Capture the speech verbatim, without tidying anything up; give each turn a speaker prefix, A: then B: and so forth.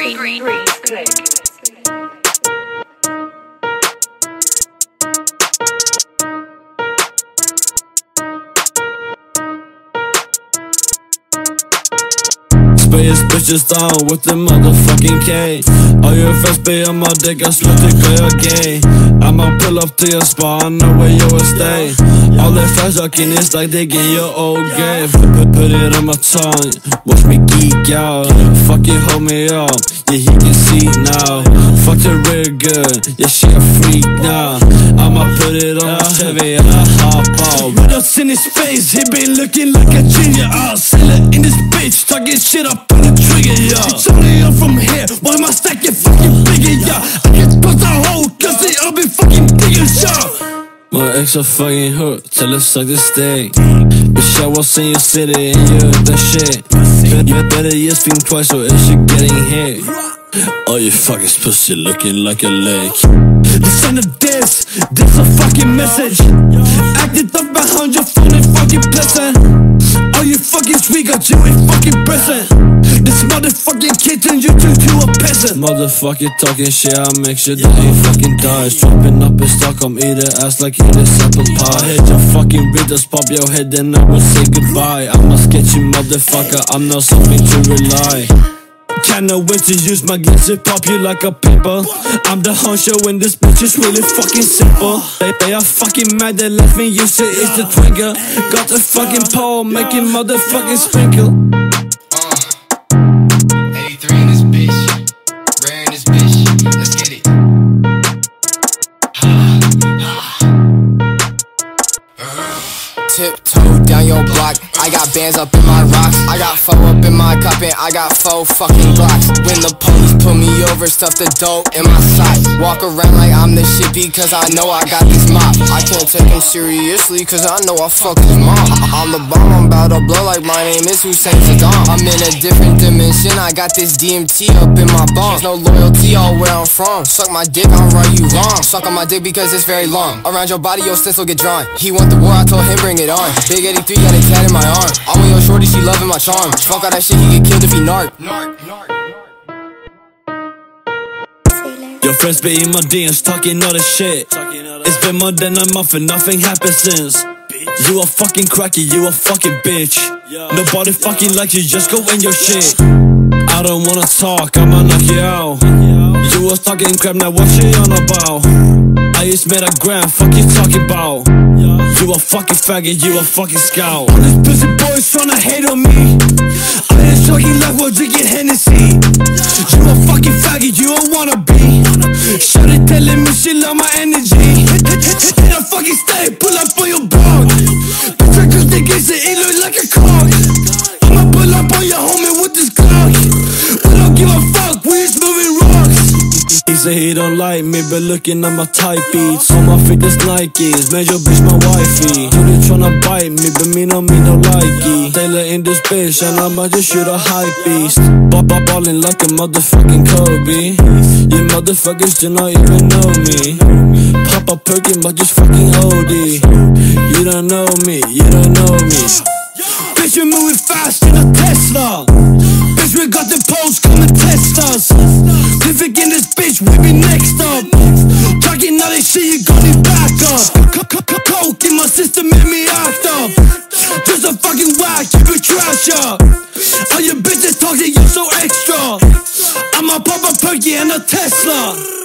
A: Green. Green. Green. Click.
B: Spray his bitches down with the motherfucking K. All your friends be on my dick, I swear to God you're gay. I'ma pull up to your spot, I know where you will stay. All their friends talking, it's like they get your old game. Put, put it on my tongue, watch me geek out. Fuck you, hold me up, yeah he can see now. Fucked her real good, yeah she a freak now. I'ma put it on my Chevy and I hop out. Rudolph's in his face, he been looking like a ginger. I'll sell it in this bitch, talking shit up on the trigger, yeah. Sorry I'm from here, why my stack get fucking bigger, yeah. I get past the hole, cause they all be fucking bigger, yeah. My ex a fucking hook, tell her suck the steak. Bitch I was in your city and you heard that shit. You better yes think twice or else you getting hit. All you fuckers pussy looking like a lake. Listen to this, this a fucking message. Acted up behind your phone and fucking pleasant. All you fucking sweet got you ain't fucking present. This motherfucking kid turned you to, to a peasant. Motherfucker talking shit, I make sure that he fucking dies. Dropping up in Stockholm, eat her ass like eat a apple pie. Hit your fucking riddles, pop your head, then I will say goodbye. I'm a sketchy motherfucker, I'm not something to rely. Cannot wait to use my glitz to pop you like a paper. I'm the honcho and this bitch is really fucking simple. They, they are fucking mad, they left me use it, it's the twinkle. Got the fucking pole, making motherfucking sprinkle.
C: Uh, eighty-three in this bitch, rare in this bitch, let's get it. Tiptoe down your block, I got bands up in my rocks. I got four up in my cup and I got four fucking blocks. When the police pull me over, stuff the dope in my socks. Walk around like I'm the shit because I know I got this mop. I can't take him seriously cause I know I fuck his mom. I'm the bomb, I'm about to blow like my name is Hussein Saddam. I'm in a different dimension, I got this D M T up in my bones. No loyalty all where I'm from. Suck my dick, I'll run you wrong. Suck on my dick because it's very long. Around your body, your stencil get drawn. He want the war, I told him bring it on. Big eighty-three got a tat in my arm. I'm with your shorty, she loving my charm. Fuck all that shit, he get killed if he narc.
B: Your friends be in my D Ms talking all the shit. It's been more than a month and nothing happened since. You a fucking cracky, you a fucking bitch. Nobody fucking like you, just go in your shit. I don't wanna talk, I'ma knock you out. You was talking crap, now what you on about? I just made a gram, fuck you talking about? You a fucking faggot, you a fucking scout. All these pussy boys tryna hate on me. I ain't talking like we're drinking Hennessy. You a fucking faggot, you don't wanna be. Shawty telling me she love my energy. Hit a fucking stay, pull up on your block. Bitch, I just think it's it look like a cock. I'ma pull up on your homie with this Glock. We don't give a fuck, we just moving rocks. He say he don't like me, but looking at my type beats. On my feet is Nikes, made your bitch my wifey. Shorty tryna bite me, but me no me no likey. Taylor in this bitch, and I'ma just shoot a hype beast. Ball, ball, ballin' like a motherfucking Kobe. You motherfuckers do not even know me. Pop a perky, but just fucking O D. You don't know me, you don't know me. Bitch, we moving fast in a Tesla. Bitch, we got the poles, come and test us. Living in this bitch, we be next up. Talking all this shit, you got it back up. Coke in my system made me act up. Just a fucking whack, keep it trash up. All your bitches talking, you so extra. I'ma pop a perky and a Tesla.